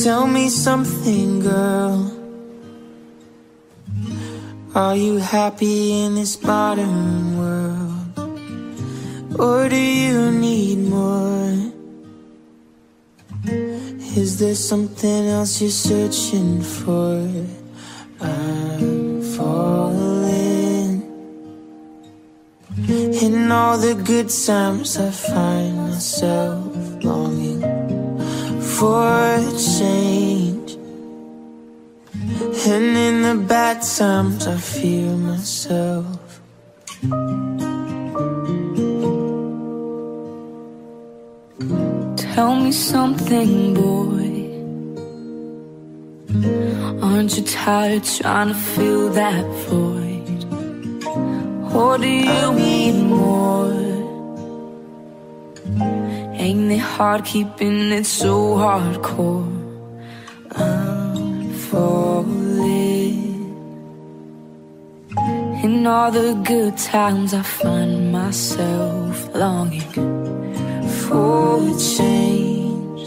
Tell me something, girl. Are you happy in this modern world? Or do you need more? Is there something else you're searching for? I'm falling. In all the good times I find myself longing for a change, and in the bad times I fear myself. Tell me something, boy. Aren't you tired trying to fill that void? Or do you need more? Ain't it hard keeping it so hardcore? I'm falling. In all the good times I find myself longing for a change,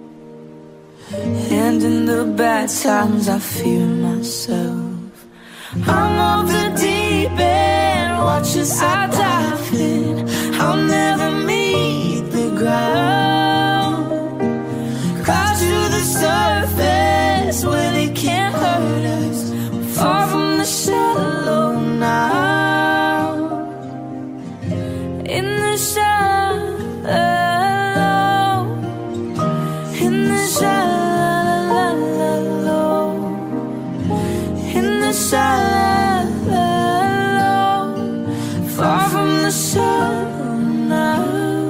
and in the bad times I fear myself. I'm off the deep end, watch as I dive in. I'll never meet the ground. Crash to the surface where they can't hurt us. We're far from the shallow now. In the shallow, in the shallow, in the shallow, far from the shallow now.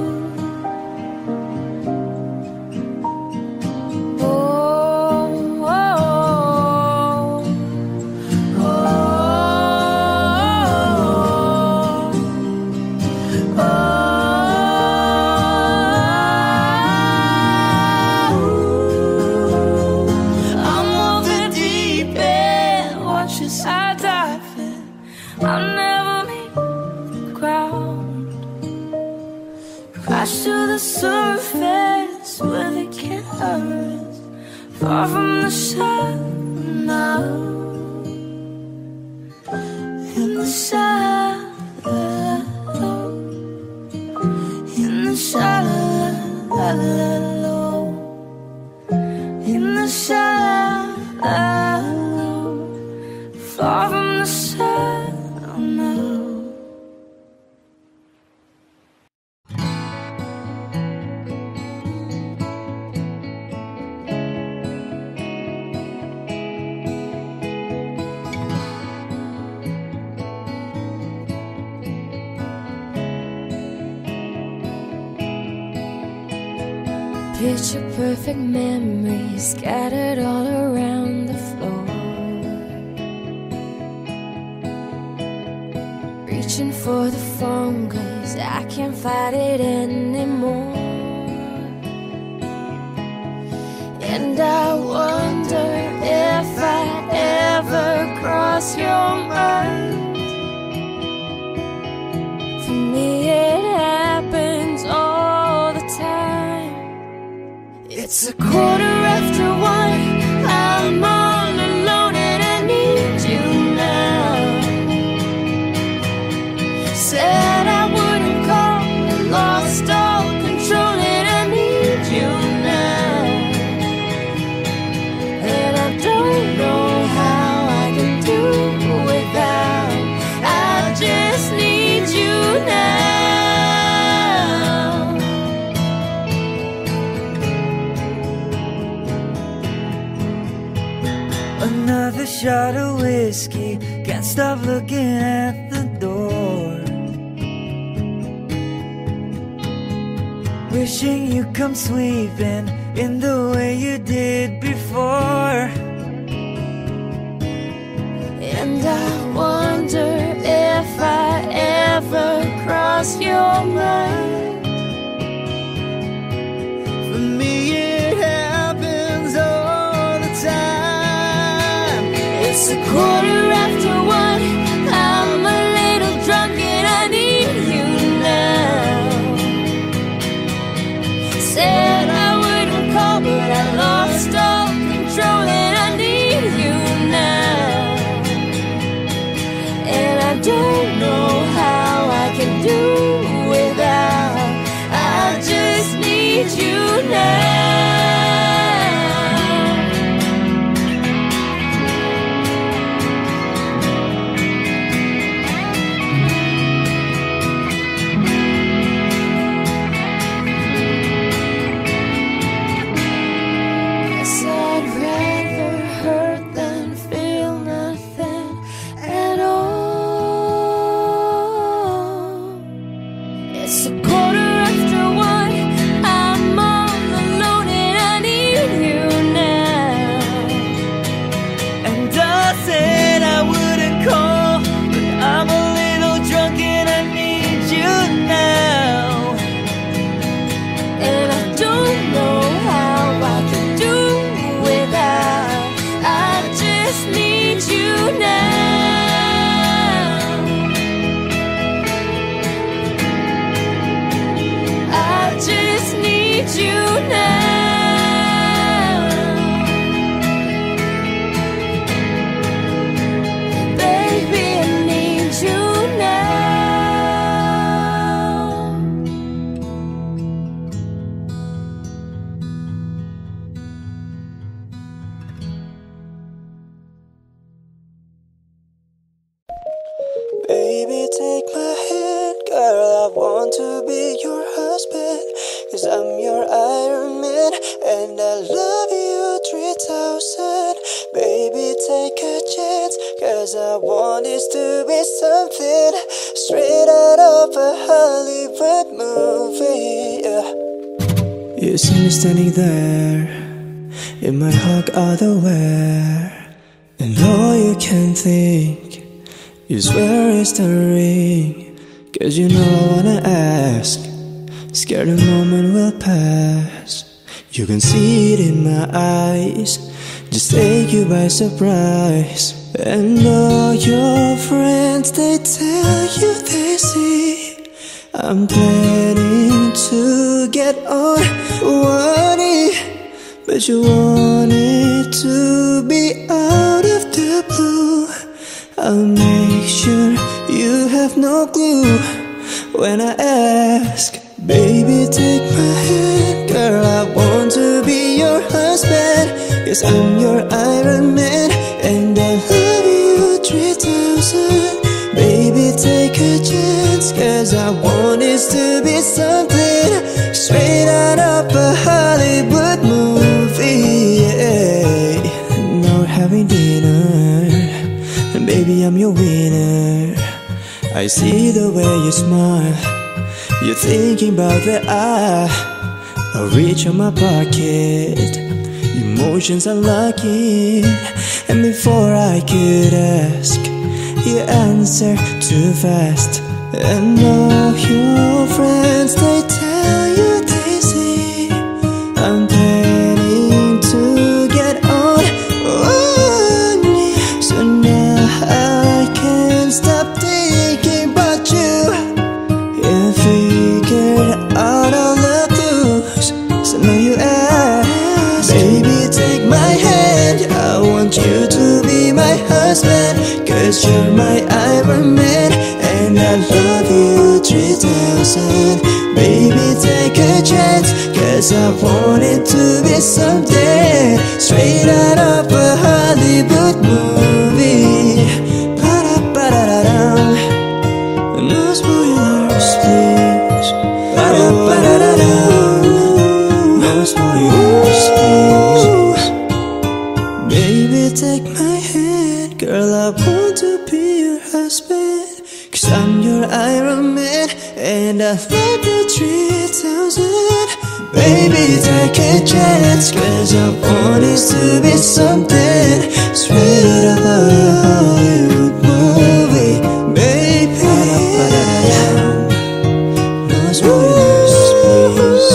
I'll never meet the ground. Crash to the surface where they can't hurt us. Far from the shallow now. In the shallow, in the shallow, in the shallow, far from the shallow. Picture perfect memories scattered all around the floor. Reaching for the phone 'cause I can't fight it anymore. And I wonder if I'd ever cross your mind. For me it happens all the time. It's 1:15. I'm all alone and I need you now. Said I wouldn't call, lost all control and I need you now. And I don't know how I can do without. I just need you now. Another shot of whiskey, can't stop looking at the door. Wishing you'd come sweeping in the way you did before. And I wonder if I ever cross your mind. For me it happens all the time. It's 1:15. I'm a little drunk and I need you now. Said I wouldn't call, but I lost all You see me standing there in my hug underwear, and all you can think is where is the ring? 'Cause you know I wanna ask, scared the moment will pass. You can see it in my eyes, just take you by surprise. And all your friends, they tell you they see I'm planning to get on one knee, but you want it to be out of the blue. I'll make sure you have no clue when I ask, baby take my hand, girl I want to be your husband. 'Cause I'm your Iron Man and I love you 3000. Baby take a chance, 'cause I want this to be something straight out of a Hollywood movie, yeah. Now we're having dinner, and baby I'm your winner. I see the way you smile, you're thinking about that I'll reach on my pocket. Emotions are locking, and before I could ask, you answer too fast. And all your friends, they tell you they see I'm planning to get on one knee. So now I can't stop thinking about you. You figured out all the clues, so now you ask, baby take my hand, I want you to be my husband. 'Cause you're my Iron Man and I love you 3000. Baby take a chance, 'cause I want it to be something straight out of a Hollywood movie. Ba-da-ba-da-da-dum. No spoilers please. Ba-da-ba-da-da-dum. No spoilers please. Baby take my hand, girl I want to be your husband. 'Cause I'm your Iron Man and I love you 3000. Baby take a chance, 'cause I want it to be something straight out of a Hollywood movie. Baby, no spoilers please.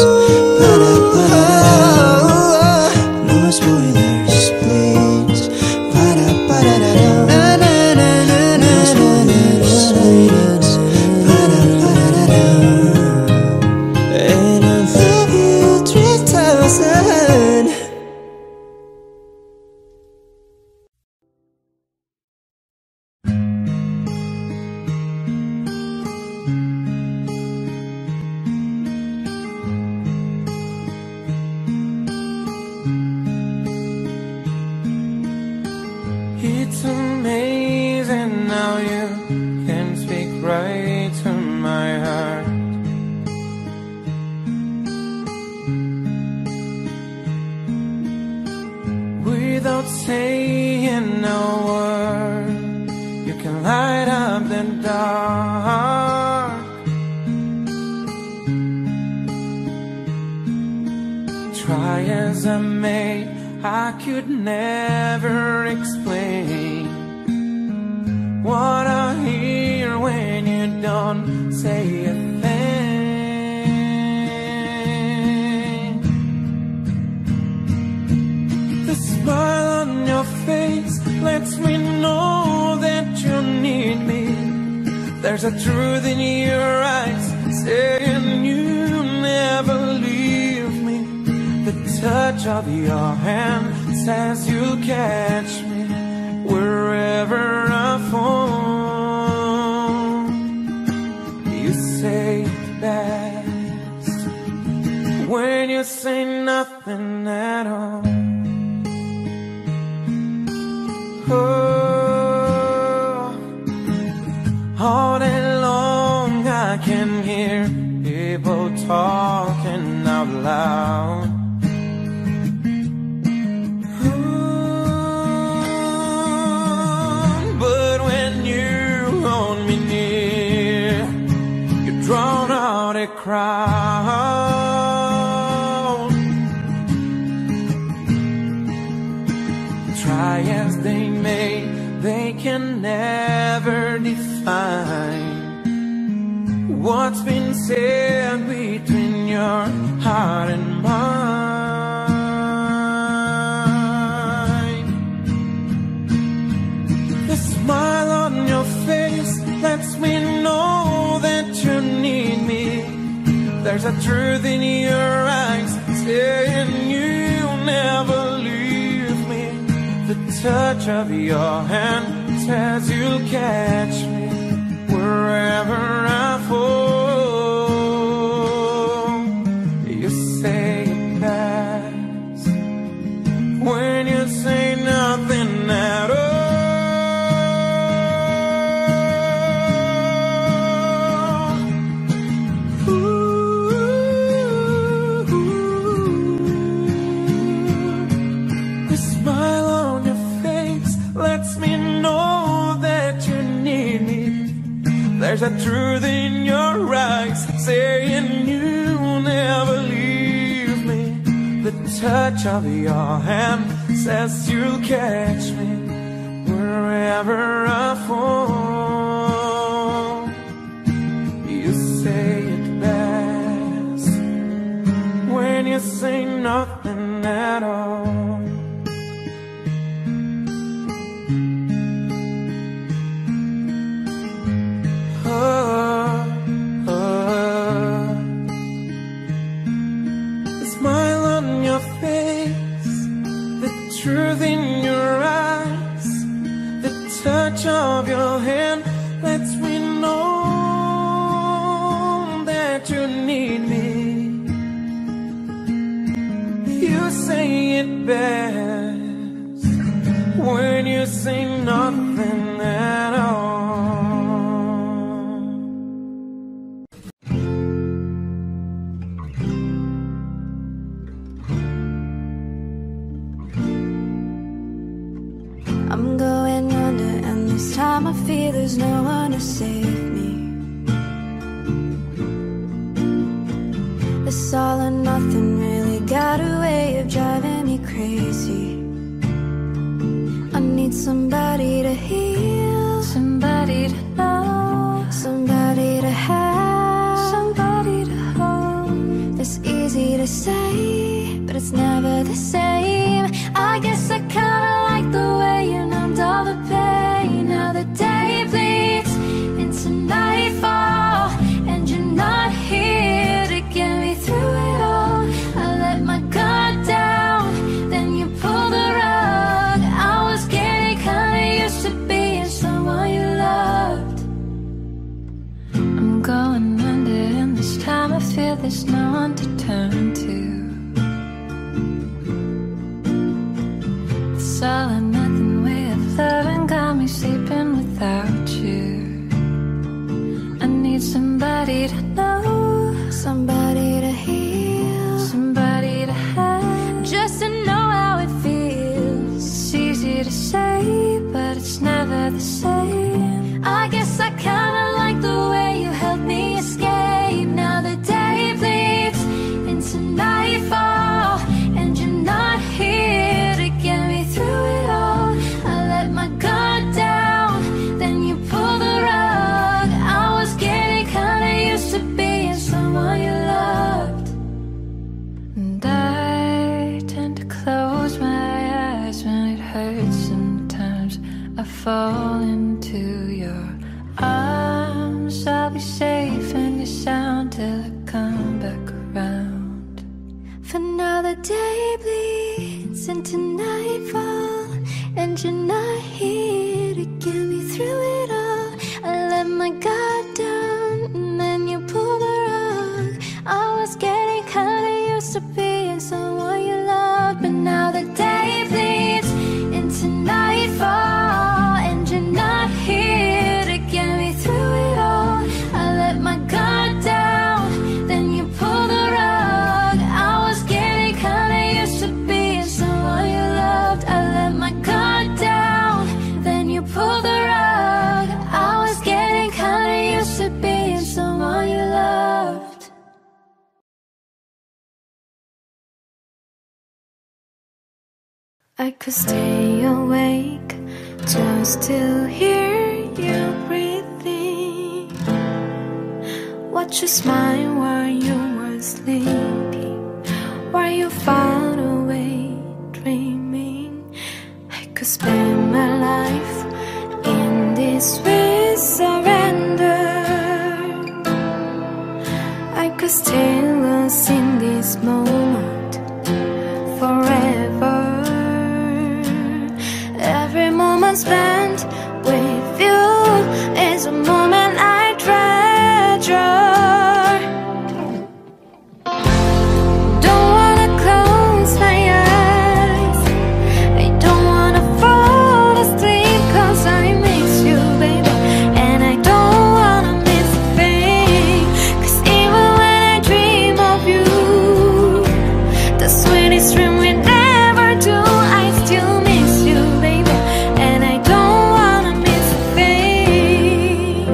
No spoilers please. And I love you 3000. It's amazing how you can speak right to my heart. Without saying a word, you can light up the dark. Try as I may, I could never explain what I hear when you don't say a thing. The smile on your face lets me know that you need me. There's a truth in your eyes saying you never leave me. The touch of your hand says you'll catch me wherever I fall. You say it best when you say nothing at all. Oh, all day long I can hear people talking out loud. But when you hold me near, you drown out a crowd. can never define what's been said between your heart and mine. The smile on your face lets me know that you need me. There's a truth in your eyes saying you'll never leave me. The touch of your hand says you'll catch me wherever I fall. You say it best when you say nothing at all. The smile on your face lets me know that you need me. There's a truth in your eyes saying you'll never leave me. The touch of your hand says you'll catch me wherever I fall. You say it best when you say nothing at all. The smile on your face, the truth in your eyes, the touch of your hand lets me know that you need me. You say it best when you say nothing at all. I'm going under, and this time I feel there's no one to save me. This all or nothing really got a way of driving me crazy. I need somebody to heal, somebody to know, somebody to have, somebody to hold. It's easy to say, but it's never the same. I guess I kinda like the way you numbed all the pain. Now the day bleeds into nightfall, and you're not here to get me through it all. I let my guard down, then you pulled the rug. I was getting kinda used to being someone you loved. I'm going under, and this time I feel there's no one to turn to. This all or nothing way of loving got me sleeping without you. I need somebody to know, somebody to heal, somebody to have, just to know how it feels. It's easy to say, but it's never the same. I guess I kinda like the way you helped me escape. Now the day bleeds into nightfall, and you're not here to get me through it all. I let my guard down, then you pulled the rug. I was getting kinda used to being someone you loved. And I tend to close my eyes when it hurts sometimes. I fall into your arms. I'll be safe in your sound till I come back around. For now the day bleeds into nightfall, and you're not here to get me through it all. I let my guard down, and then you pulled the rug. I was getting kinda used to being someone you loved. But now the day bleeds into nightfall, and you're not here to get me through it all. I let my guard down, then you pulled the rug. I was getting kinda used to being someone you loved. I let my guard down, then you pulled the rug. I was getting kinda used to being someone you loved. I could stay awake just to hear you breathing. Watch you smile while you were sleeping, while you far away dreaming. I could spend my life in this way, surrender. I could stay lost in this moment forever. Every moment spent with you is a moment I treasure. Don't wanna close my eyes, I don't wanna fall asleep, 'cause I miss you, baby, and I don't wanna miss a thing. 'Cause even when I dream of you, the sweetest dream we never do, I still miss you, baby, and I don't wanna miss a thing.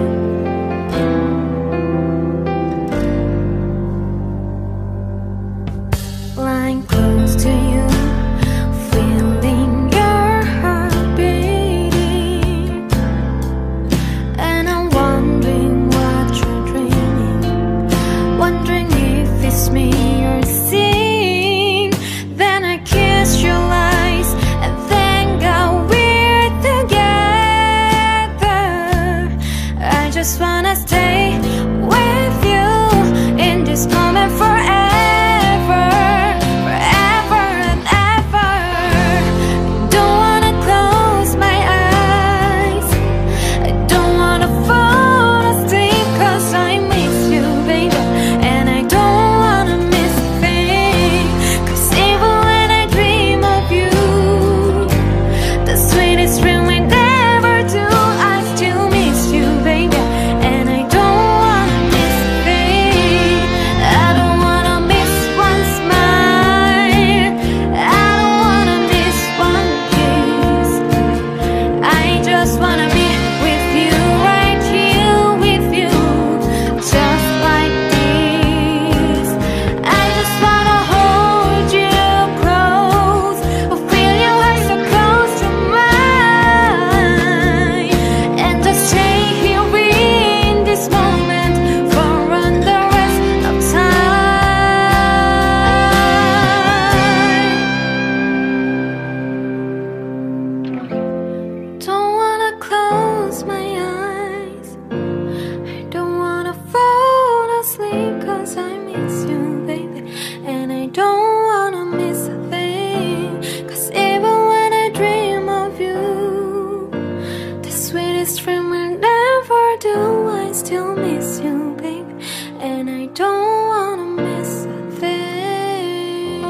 Lying close to you, feeling your heart beating, and I'm wondering what you're dreaming, wondering if it's me you're seeing. Then I kiss your eyes and then got weird together. I just wanna stay with you in this moment forever, forever and ever. Don't wanna close my eyes, I don't wanna fall asleep, 'cause I miss you, baby, and I don't wanna miss a thing. 'Cause even when I dream of you, the sweetest dream we never do, I still miss you, baby, and I don't wanna miss a thing. I don't wanna miss one smile, I don't wanna miss one kiss. I just wanna be with you, right here with you, just like this. I just wanna hold you close, or feel your heart so close to mine, and just stay here in this moment for the rest of time. Don't wanna close my eyes, I don't wanna fall asleep, 'cause I miss you, baby, and I don't wanna miss a thing. 'Cause even when I dream of you, the sweetest dream we'll never do, I still miss you, baby, and I don't wanna miss a thing.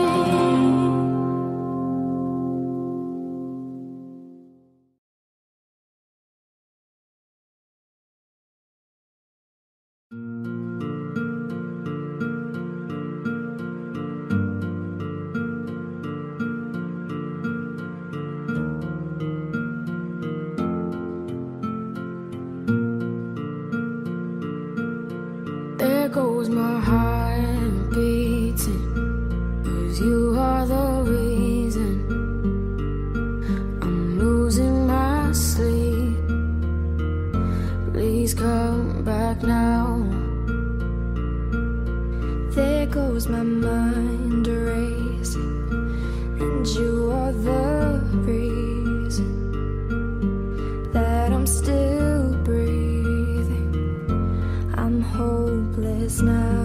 There goes my heart beating, 'cause you are the reason I'm losing my sleep. Please come back now. There goes my mind racing, and you are the reason that I'm still breathing. I'm hopeless now.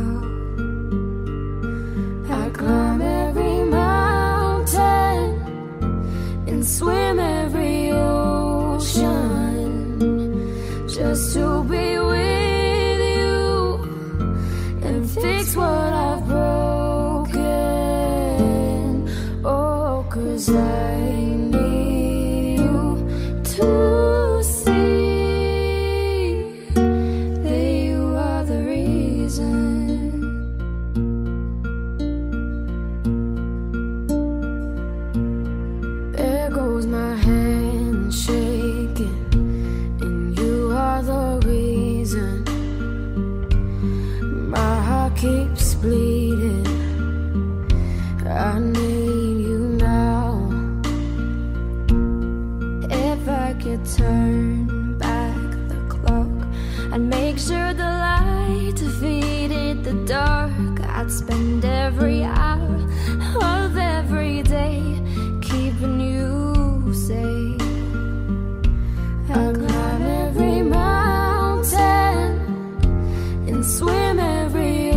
I climb every mountain and swim every ocean just to be with you and fix what I've broken. Oh, 'cause I'd spend every hour of every day keeping you safe. I'd climb every mountain and swim every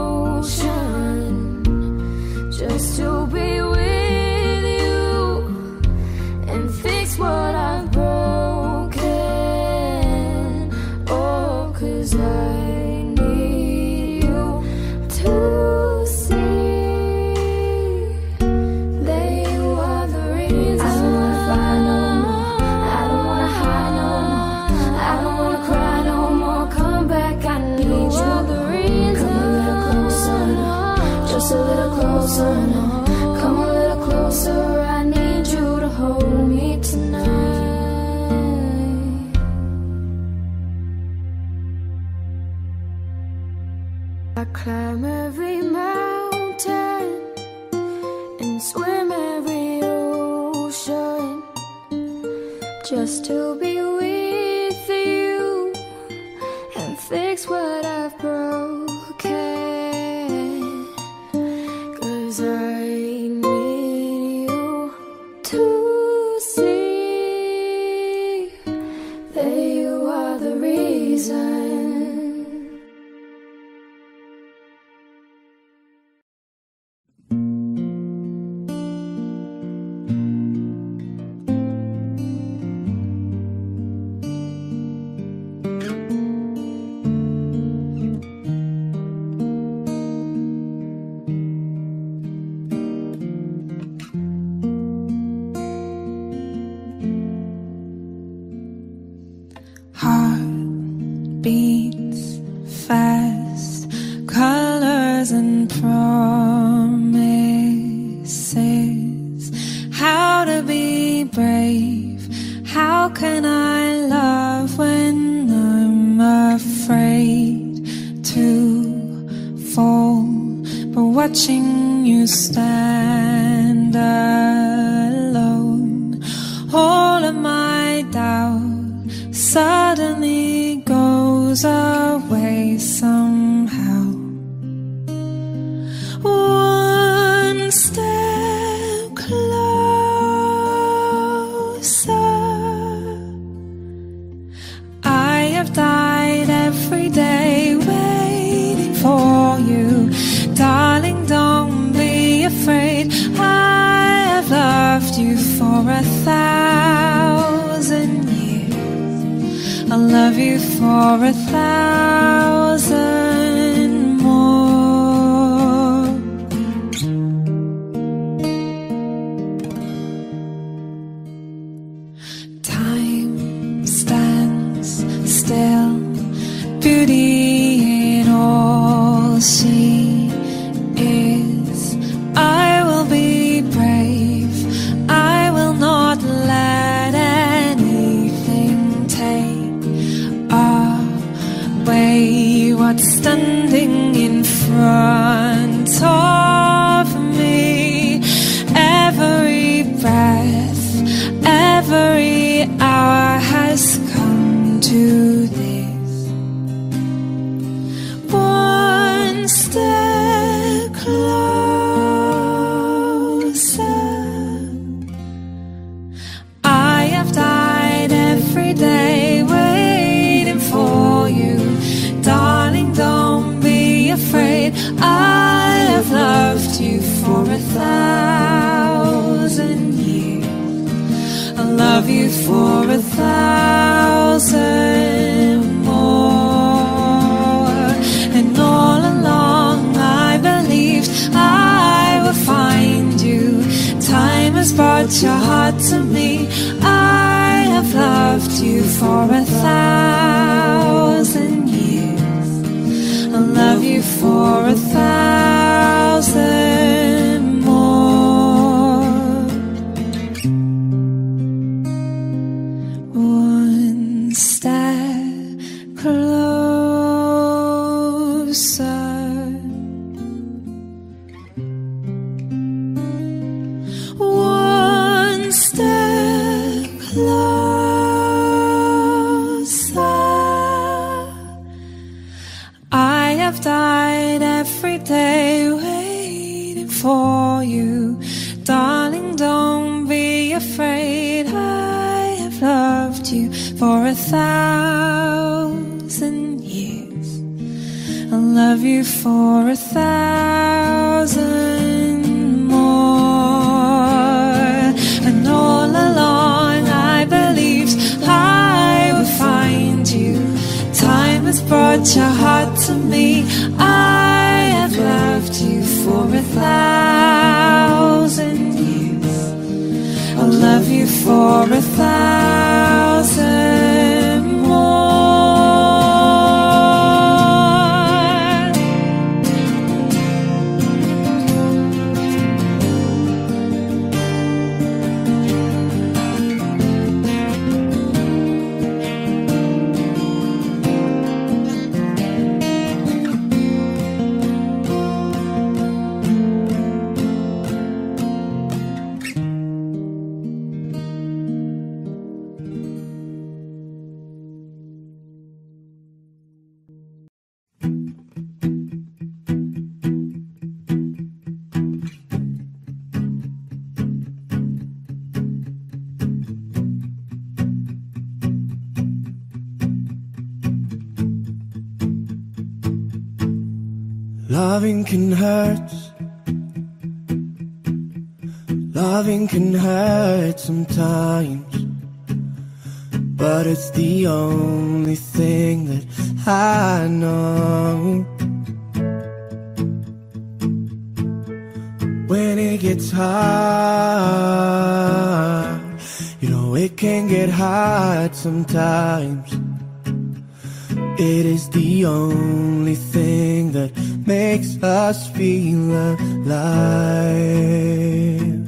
ocean just to be with you and fix what I've broken. Oh, 'cause I need you to see that you are the reason. I don't wanna fight no more, I don't wanna hide no more, I don't wanna cry no more. Come back, I need you. The reason. Come a little closer, just a little closer. Come a little closer, I need you to hold me tonight. I climb every mountain and swim every ocean just to be with you and fix what I've broken. 'Cause I need you to see that you are the reason. Heart beats fast, colors and promises. How to be brave, how can I love when I'm afraid to fall? But watching you stand alone, all of my doubt suddenly goes away somehow. One step closer. I have died every day waiting for you. Darling, don't be afraid. I have loved you for 1,000 years. I'll love you for 1,000 more. Time stands still, beauty in all she is. I will be brave, I will not let anything take away what's standing in front of me. Every breath, every hour has come to this. One step closer. I have died every day waiting for you. Darling, don't be afraid. I have loved you for 1,000 years. I'll love you for 1,000 more. And all along I believed I would find you. Time has brought your heart to me. I have loved you for 1,000 years. I'll love you for 1,000 more. One step closer. One step closer. I have died every day for you. Darling, don't be afraid. I have loved you for 1,000 years. I'll love you for 1,000 more. And all along I believed I would find you. Time has brought your heart to me. I have loved you for 1,000 years. I'll love you for 1,000 more. Loving can hurt. Loving can hurt sometimes, but it's the only thing that I know. When it gets hard, you know it can get hard sometimes. It is the only thing that makes us feel alive.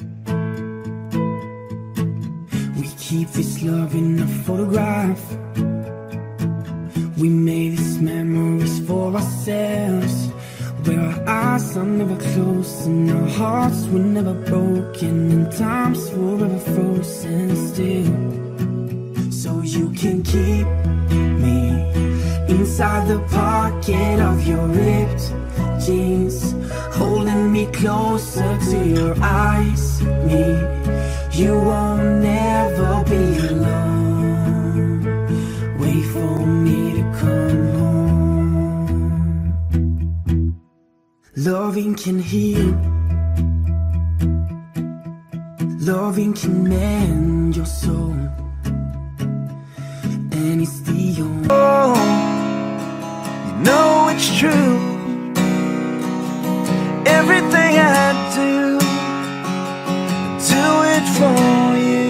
We keep this love in a photograph. We made these memories for ourselves, where our eyes are never closed and our hearts were never broken and time's forever frozen still. So you can keep me inside the pocket of your ripped jeans, holding me closer to your eyes. Me, you won't never be alone. Wait for me to come home. Loving can heal. Loving can mend your soul. And it's the only. Oh, you know it's true. Everything I do it for you.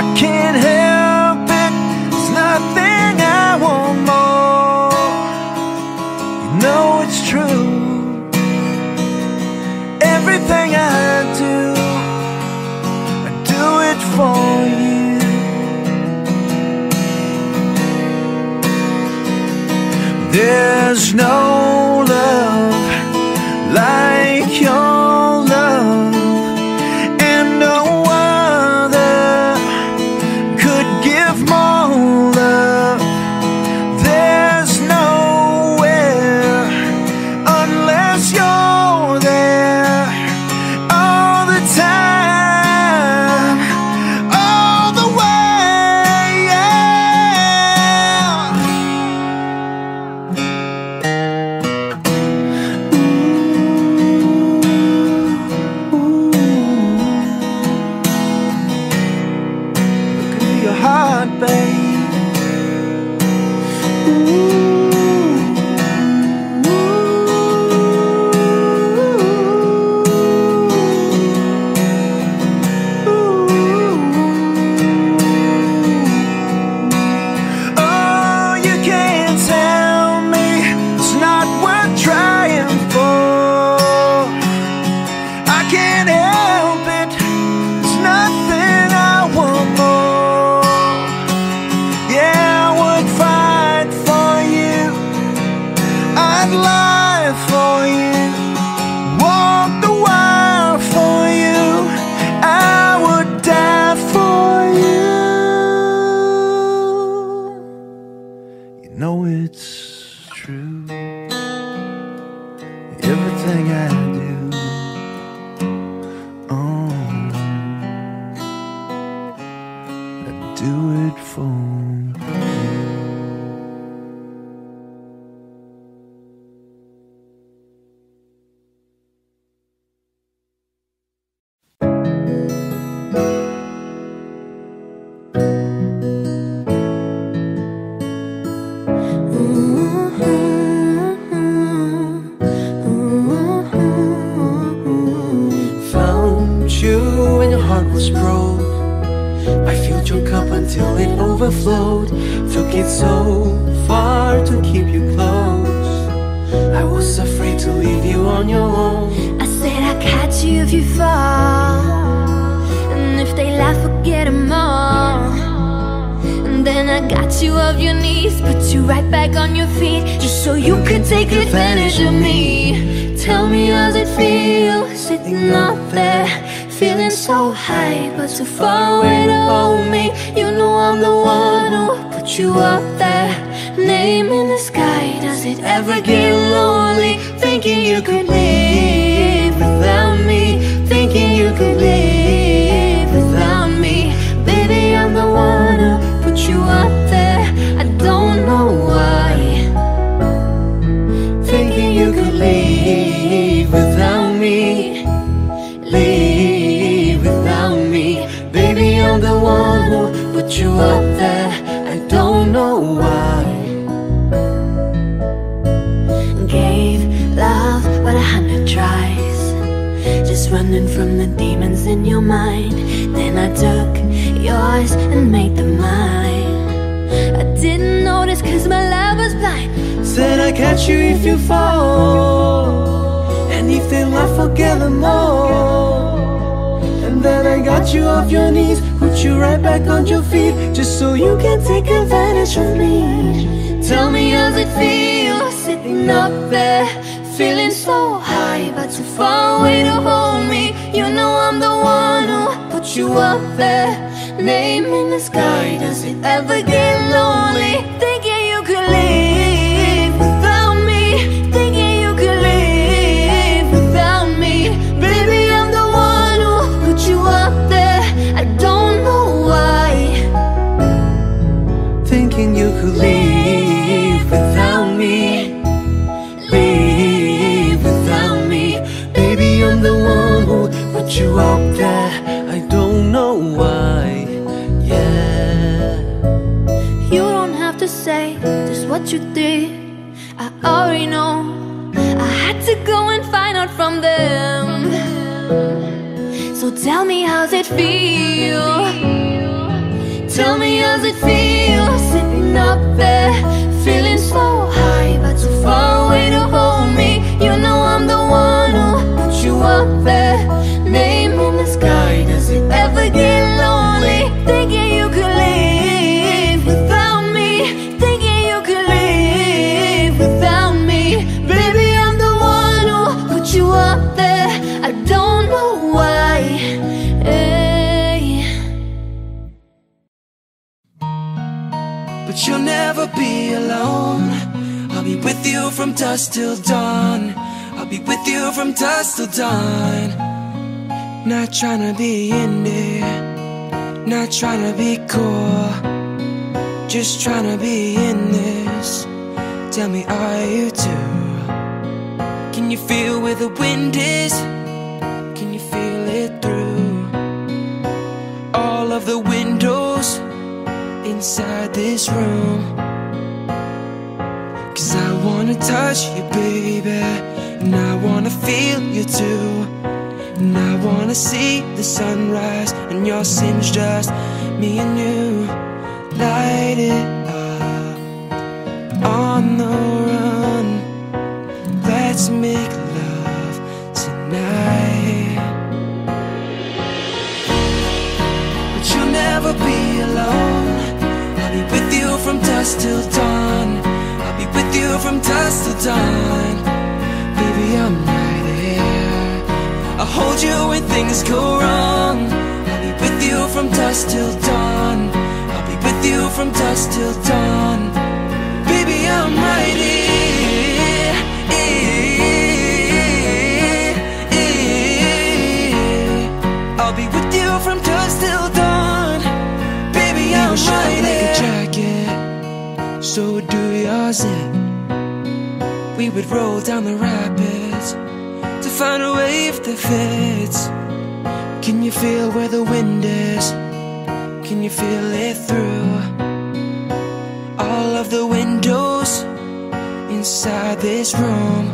I can't help it, there's nothing I want more. You know it's true. Everything I do it for you. There's no love like your love, and no other could give more love. There's nowhere unless you're there all the time, all the way, yeah. Look into your heart, babe. Know it's true. Everything I do, I do it for you. Until it overflowed, took it so far to keep you close. I was afraid to leave you on your own. I said I'd catch you if you fall, and if they laugh, forget them all. And then I got you off your knees, put you right back on your feet, just so you could take advantage of me. Tell me, how's it feel, sitting up there, feeling so high, but too far away to hold me. You know I'm the one who put you up there, name in the sky. Does it ever get lonely, thinking you could live without me, thinking you could live without me? Baby, I'm the one who put you up there, I don't know why, thinking you could live without me, leave without me. Baby, I'm the one who put you up there, I don't know why. Gave love but 100 tries, just running from the demons in your mind. Then I took yours and made them mine. I didn't notice cause my love was blind. Said I'd catch you if you fall, and if they laugh, forget them all. And then I got you off your knees, put you right back on your feet, just so you can take advantage of me. Tell me, how's it feel, sitting up there, feeling so high, but too far away to hold me. You know I'm the one who put you up there, name in the sky. Does it ever get lonely, thinking you could live without me, thinking you could live without me? Baby, I'm the one who put you up there, I don't know why, thinking you could live without me, live without me. Baby, I'm the one who put you up there, I don't know why, yeah. You don't have to say just what you did, I already know. I had to go and find out from them. So tell me, how's it feel, it feel sitting up there, feeling so high but too far away to hold me? You know I'm the one who put you up there, name in the sky. Does it ever get lonely thinking you could live without me, thinking you could live without me? Baby, I'm the one who put you up there. I don't know why. But you'll never be alone. I'll be with you from dusk till dawn. I'll be with you from dusk till dawn. Not trying to be in there, not trying to be cool, just trying to be in this. Tell me, are you too? Can you feel where the wind is? Can you feel it through all of the windows inside this room? 'Cause I wanna touch you, baby, and I wanna feel you too. And I wanna see the sunrise and your sins, just me and you. Light it up on the run. Let's make love tonight. But you'll never be alone. I'll be with you from dusk till dawn. I'll be with you from dusk till dawn. Baby, I'm right here. I'll hold you when things go wrong. I'll be with you from dusk till dawn. I'll be with you from dusk till dawn. Baby, I'm right here. I'll be with you from dusk till dawn. Baby, I'm right here. Like a jacket, so do yours in. We would roll down the rapids to find a wave that fits. Can you feel where the wind is? Can you feel it through all of the windows inside this room?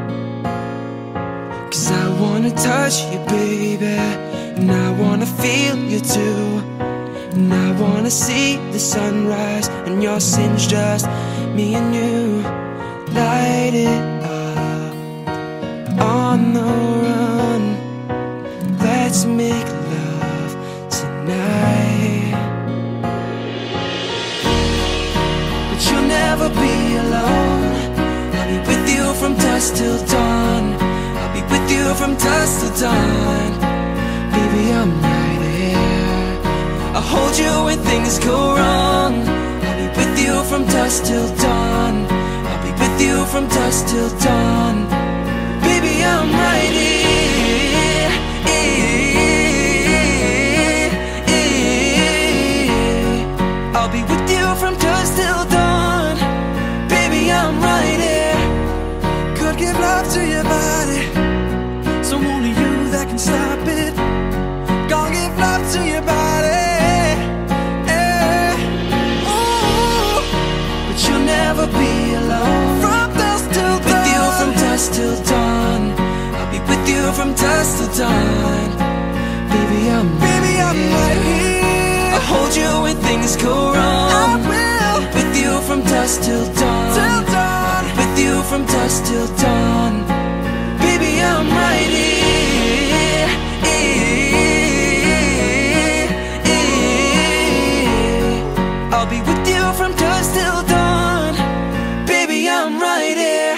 'Cause I wanna touch you, baby, and I wanna feel you too. And I wanna see the sunrise and your sins, just me and you. Light it up on the run. Let's make love tonight. But you'll never be alone. I'll be with you from dusk till dawn. I'll be with you from dusk till dawn. Baby, I'm right here. I'll hold you when things go wrong. I'll be with you from dusk till dawn. I'll be with you from dusk till dawn. Baby, I'm right here. I'll be with you from dusk till dawn. Baby, I'm right here. Could give love to your body, so only you that can stop it. Gonna give love to your body, ooh. But you'll never be alone. From dusk till dawn. With you from dusk till dawn. I'll be with you from dusk till dawn. Baby, I'm right here. I'll hold you when things go wrong. I will. I'll be with you from dusk till dawn. I'll be with you from dusk till dawn. Baby, I'm right here. I'll be with you from dusk till dawn. Baby, I'm right here.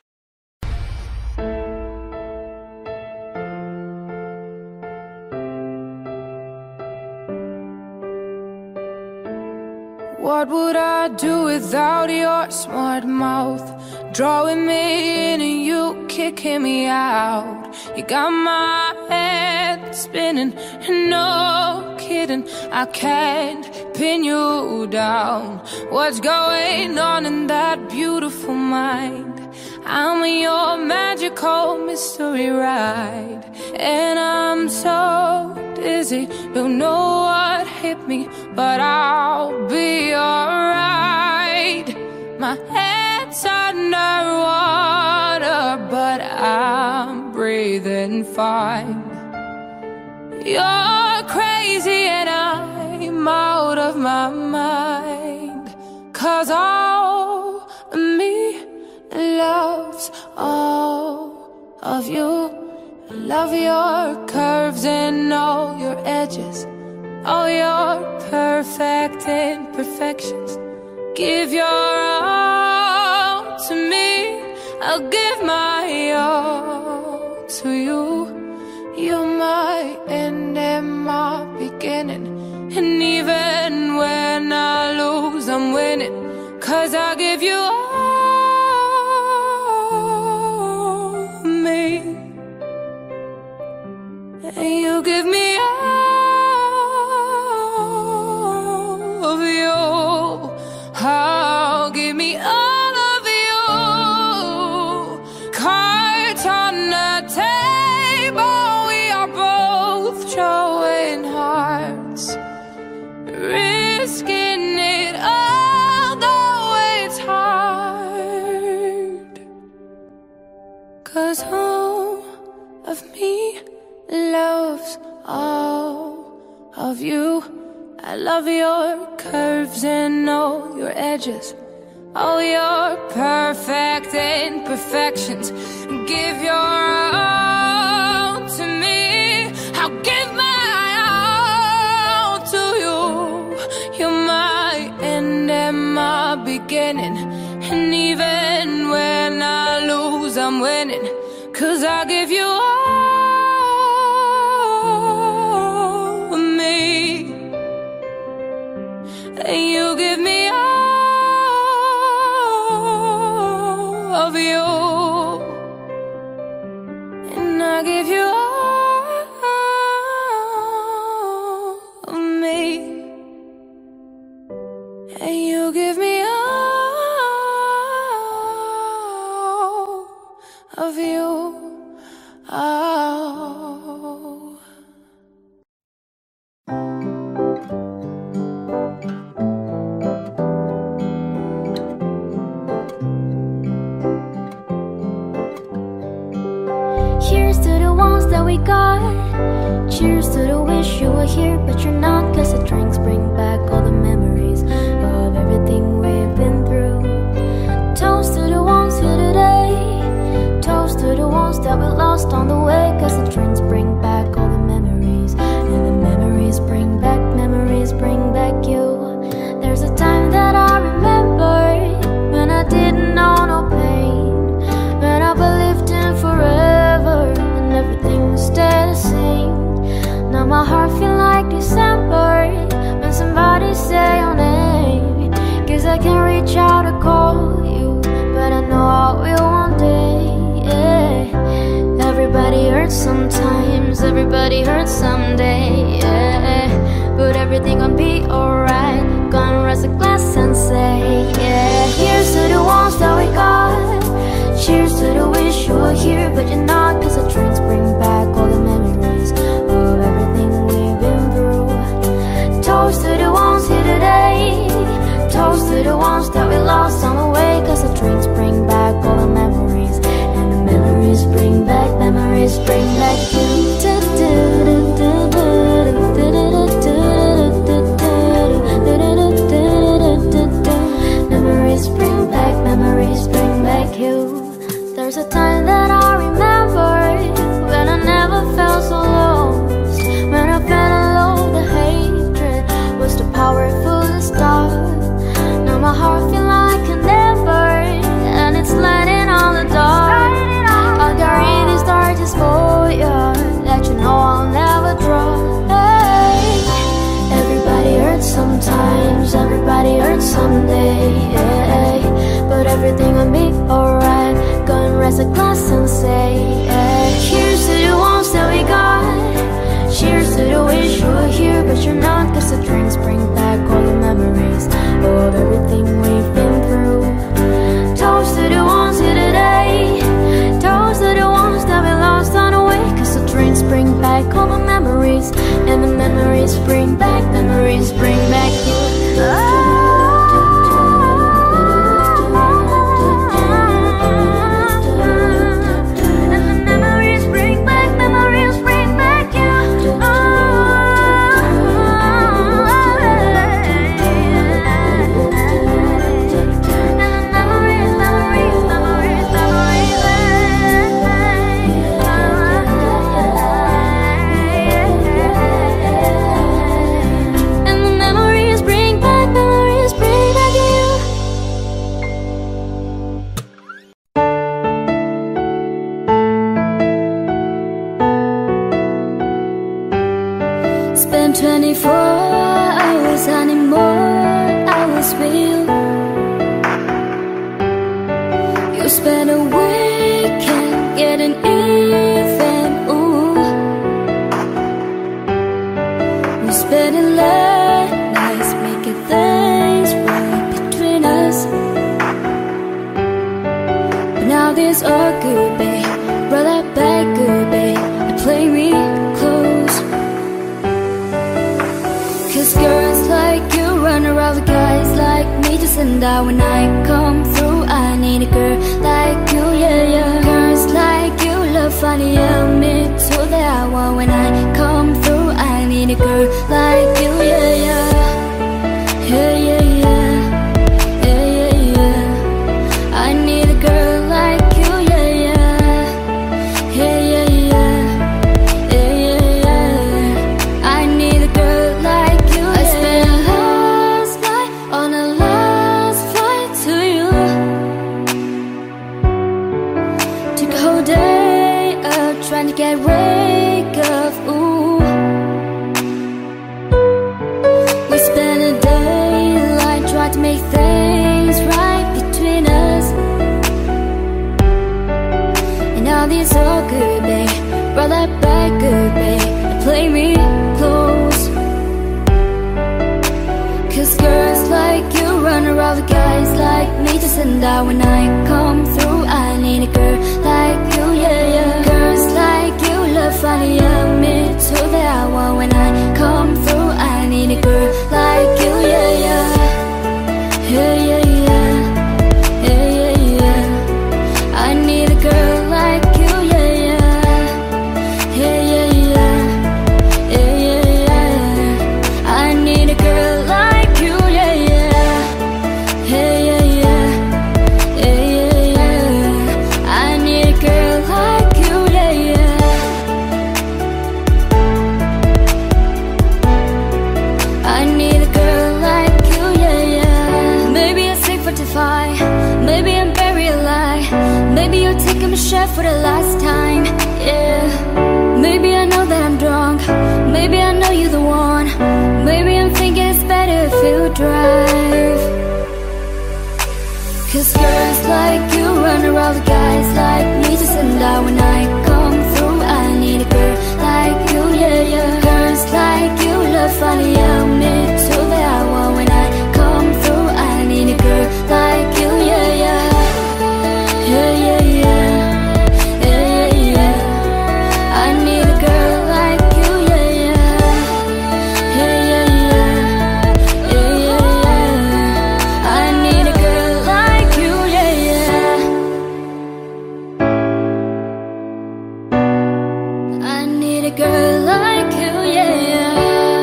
What would I do without your smart mouth? Drawing me in and you kicking me out. You got my head spinning, no kidding, I can't pin you down. What's going on in that beautiful mind? I'm on your magical mystery ride, and I'm so dizzy, don't know what hit me, but I'll be alright. My head's underwater, but I'm breathing fine. You're crazy and I'm out of my mind. of you. I love your curves and all your edges, all your perfect imperfections. Give your all to me, I'll give my all to you. You're my end and my beginning, and even when I lose, I'm winning. 'Cause I give you all me, and you give me all of you. Oh, give me all of you. Cards on the table, we are both showing hearts, risking it all, though it's hard. 'Cause all of me loves all of you. I love your curves and all your edges, all your perfect imperfections. Give your all to me, I'll give my all to you. You're my end and my beginning, and even when I lose, I'm winning. 'Cause I give you all of me, and you give me all of you, and I give you all of me, and you give me all of you. Oh. Cheers to the ones that we got. Cheers to the wish you were here, but you're not. 'Cause the drinks bring back all the memories of everything we've been through. Toast to the ones here today. Toast to the ones that we lost on the way. 'Cause the drinks bring back all the memories, and the memories bring back you. There's a time that I remember when I didn't know no pain, when I believed in forever and everything would stay the same. Now my heart feel like December when somebody say your name. 'Cause I can't reach out to call you, but I know I will one day. Yeah. Everybody hurts sometimes, everybody hurts someday. Yeah. But everything gon' be alright. Gonna raise a glass and say, yeah. Here's to the ones that we got. Cheers to the wish you were here, but you're not. 'Cause the drinks bring back all the memories of everything we've been through. Toast to the ones here today. Toast to the ones that we lost on the way. 'Cause the drinks bring back all the memories, and the memories bring back you. Memories bring back you. There's a time that I remember when I never felt so lost, when I felt alone, the hatred was too powerful to stop. Now my heart feel like an ember, and it's lighting on the dark. I'll carry these torches for you, that you know I'll never drop. Hey. Everybody hurts sometimes, everybody hurts someday. Hey. But everything will be alright. Gonna raise a glass and say, hey. Cheers to the ones that we got. Cheers to the wish you were here, but you're not. 'Cause the drinks bring back all the memories of everything we've been through. Toast to the ones here today. Toast to the ones that we lost on the way. 'Cause the drinks bring back all the memories, and the memories bring back you. run around with guys like me to send out when I come through. I need a girl like you, yeah, yeah. Girls like you love funny, yeah, me too. That I want when I come through. I need a girl like you, yeah, yeah. Yeah, yeah, yeah. Yeah, yeah, yeah. I need a girl like you, yeah, yeah. Yeah, yeah, yeah. Yeah, yeah, yeah. I need a girl like you, yeah. I spent a last night on a last flight to you. Took a whole day up trying to get wake up, ooh. We spent a daylight trying to make things right between us. And now this all good, babe. Brought that back good, babe. And play me close. Cause girls like you run around with guys like me to send out when I come through. I need a girl like you, yeah, yeah. Girls like you love funny, yeah, me too. That I want when I come through. I need a girl like you, yeah, yeah. Yeah, yeah, yeah. Yeah, yeah, yeah. I need a girl like you, yeah, yeah. Yeah, yeah, yeah. Yeah, yeah, yeah. I need a girl like you, yeah, yeah. Yeah, yeah, yeah. Yeah, yeah, yeah. I need a girl like you, yeah, yeah. I need a girl like you, yeah, yeah. Maybe I'm sick for defy. Maybe I'm buried alive. Maybe you're taking my shot for the last time, yeah. Maybe I know that I'm drunk. Maybe I know you're the one. Maybe I'm thinking it's better if you drive. Cause girls like you run around with guys like me to send out when I come through. I need a girl like you, yeah, yeah. Girls like you love funny, yeah, me too. That I want when I come through. I need a girl like you, yeah, yeah. Yeah, yeah, yeah. Yeah, yeah, yeah. I need a girl like you, yeah, yeah. Yeah, yeah, yeah. Yeah, yeah, yeah. I need a girl like you, yeah, yeah. I need a girl like you, yeah, yeah.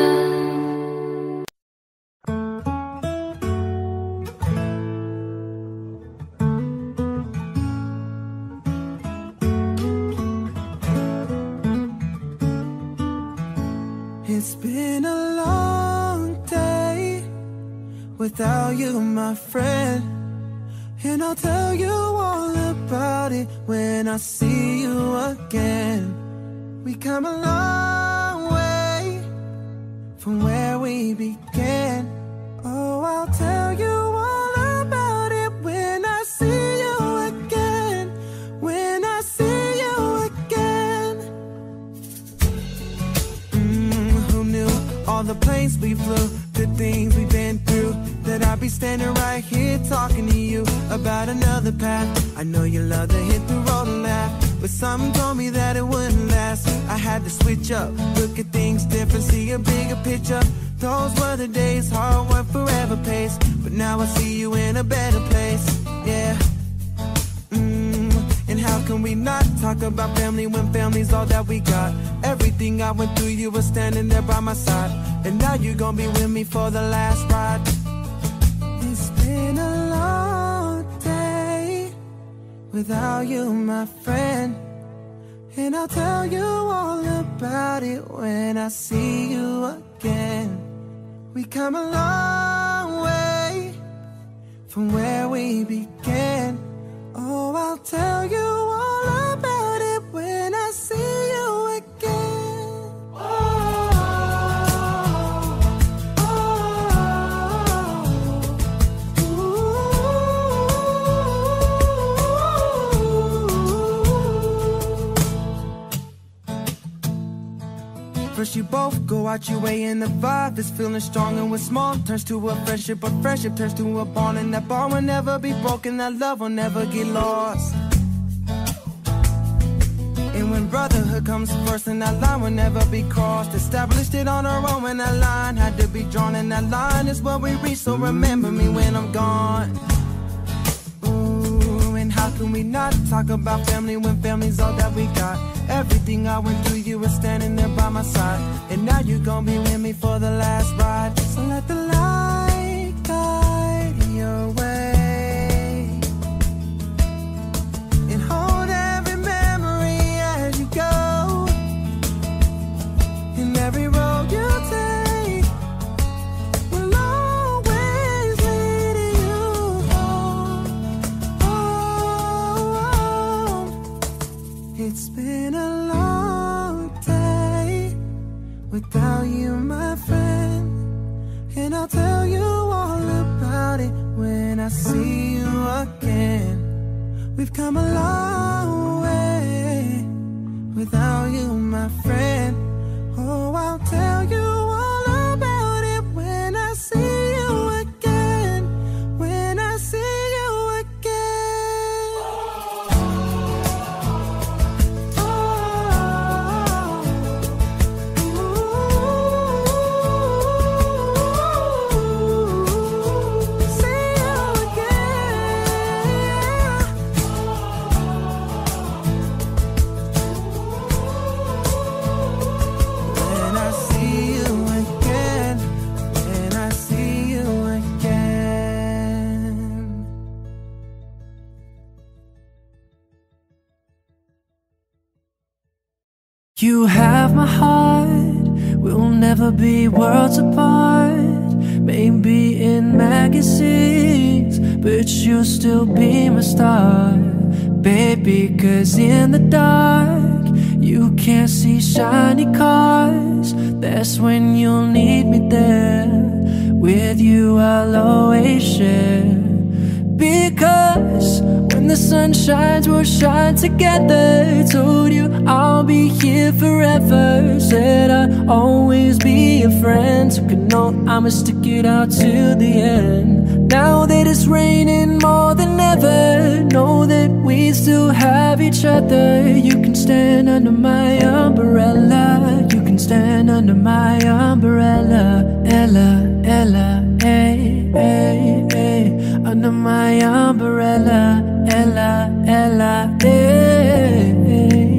It's been a long day without you, my friend. And I'll tell you all about it when I see you again. We come a long way from where we began. Oh, I'll tell you all about it when I see you again. When I see you again. Who knew all the planes we flew, the things we've been through, that I'd be standing right here talking to you about another path. I know you love to hit the road and laugh, but something told me that it wouldn't last. I had to switch up, look at things different, see a bigger picture. Those were the days, hard work forever pays, but now I see you in a better place, yeah. And how can we not talk about family when family's all that we got? Everything I went through, you were standing there by my side, and now you're gonna be with me for the last ride. It's been a long day without you, my friend. And I'll tell you all about it when I see you again. We come a long way from where we began. Oh, I'll tell you all about it when I see you again. First you both go out your way and the vibe is feeling strong, and what's small turns to a friendship, but friendship turns to a bond, and that bond will never be broken, that love will never get lost. And when brotherhood comes first, and that line will never be crossed. Established it on our own, and that line had to be drawn, and that line is what we reach. So remember me when I'm gone. Ooh, and how can we not talk about family when family's all that we got? Everything I went through, you were standing there by my side, and now you gon' be with me for the last ride. So let the light guide your way, and hold every memory as you go, and every road you take will always lead you home. Oh, it's been a long day without you, my friend, and I'll tell you all about it when I see you again. We've come a long way without you, my friend. Oh, I'll tell you all about it when I see you again. When I see you again. Oh, see you again. When I see you again, when I see you again. You have my heart, we'll never be worlds apart. Maybe in magazines, but you'll still be my star, baby. 'Cause in the dark, you can't see shiny cars. That's when you'll need me there. With you I'll always share. Because when the sun shines, we'll shine together. Told you I'll be here forever. Said I'll always be a friend. So you know I'ma stick it out to the end. Now that it's raining more than ever, know that we still have each other. You can stand under my umbrella. You can stand under my umbrella. Ella, Ella, hey, hey, hey. Under my umbrella. Ella, Ella, hey, hey.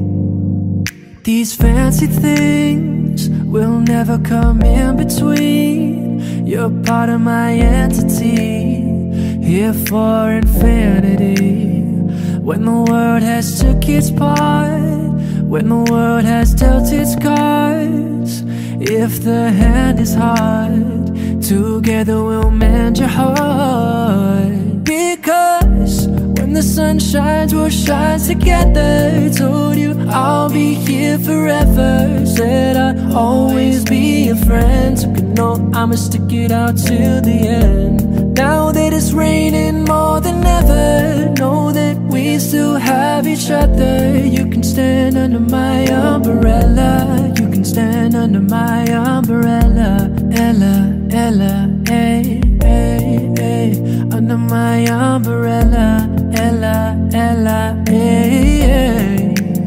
These fancy things will never come in between. You're part of my entity, here for infinity. When the world has took its part, when the world has dealt its cards, if the hand is hard, together we'll mend your heart. Because when the sun shines, we'll shine together. Told you I'll be here forever. Said I'll always be a friend. So you know I'ma stick it out to the end. Now that it's raining more than ever, know that we still have each other. You can stand under my umbrella. You can stand under my umbrella. Ella, Ella, hey, hey, hey. Under my umbrella. Ella, Ella, hey, hey.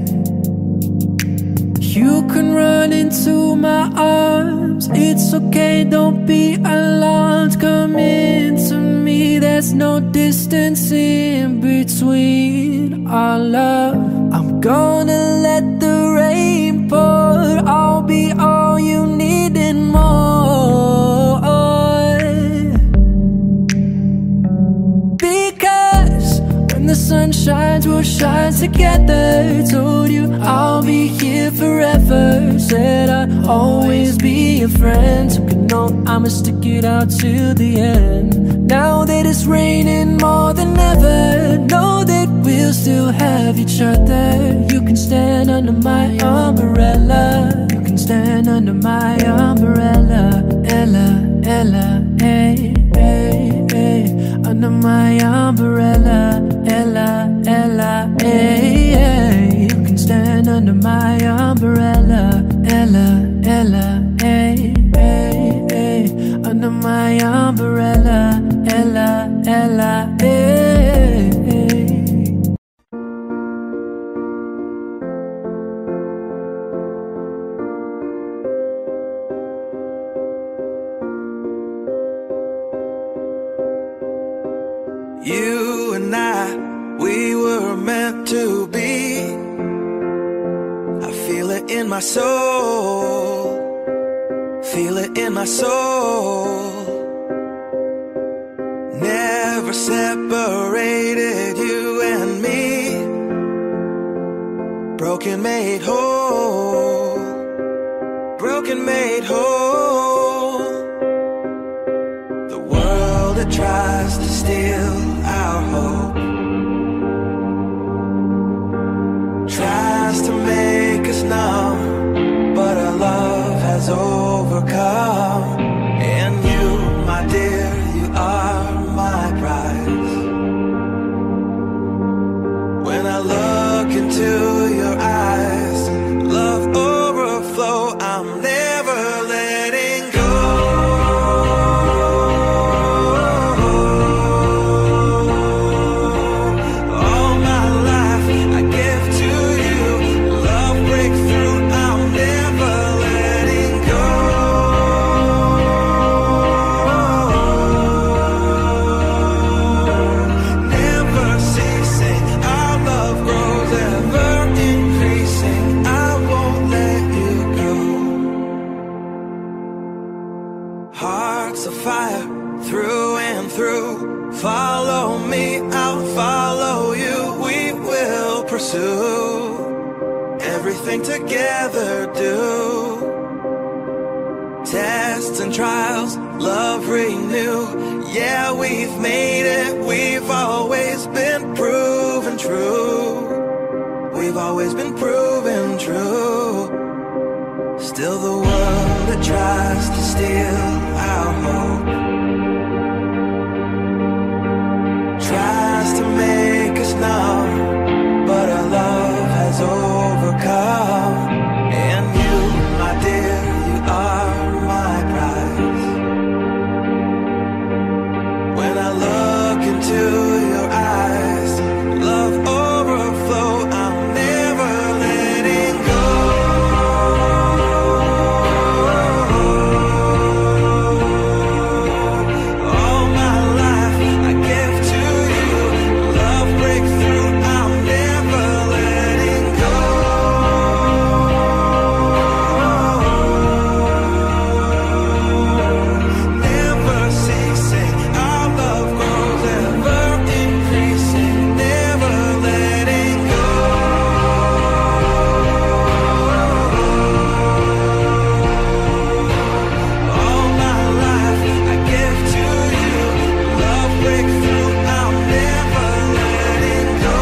You can run into my arms. It's okay, don't be alarmed. Come into me, there's no distance in between our love. I'm gonna let the rain pour. I'll be all you need and more. Because when the sun shines, we'll shine together. Told you I'll be here forever. Said I'll always be a friend. So you know I'ma stick it out to the end. Now that it's raining more than ever, know that we'll still have each other. You can stand under my umbrella. You can stand under my umbrella. Ella, Ella, hey, hey, hey. Under my umbrella. Ella, Ella, hey, hey. You can stand under my umbrella. Ella, Ella, hey, hey, hey. Under my umbrella. Ella, Ella, hey, hey. You and I, we were meant to be. I feel it in my soul, feel it in my soul. Never separated, you and me. Broken made whole, broken made whole. The world that tries to steal our hope tries to make us numb, but our love has overcome. And you, my dear, you are my prize. When I look into your eyes, love overflow, I'm never letting go. All my life I give to you, love breakthrough, I'm never letting go. Never ceasing, our love grows ever increasing, I won't let you go. Hearts of fire through and through, follow me, I'll follow you. We will pursue everything together, do tests and trials, love renew. Yeah, we've made it, we've always been proven true. We've always been proven true. Still the world that tries to steal our hope tries to make us numb, but our love has overcome. And you, my dear, you are my prize. When I look into your eyes, love overflow, I'm never letting go. All my life I give to you, love breakthrough, I'm never letting go. Never ceasing, our love grows ever increasing, never letting go. All my life I give to you, love breakthrough, I'm never letting go.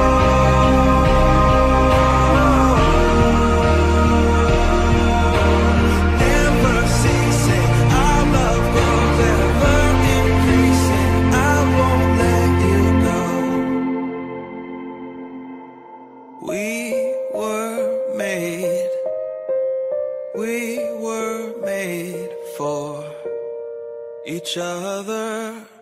Never ceasing, our love grows ever increasing, I won't let you go. We were made for each other.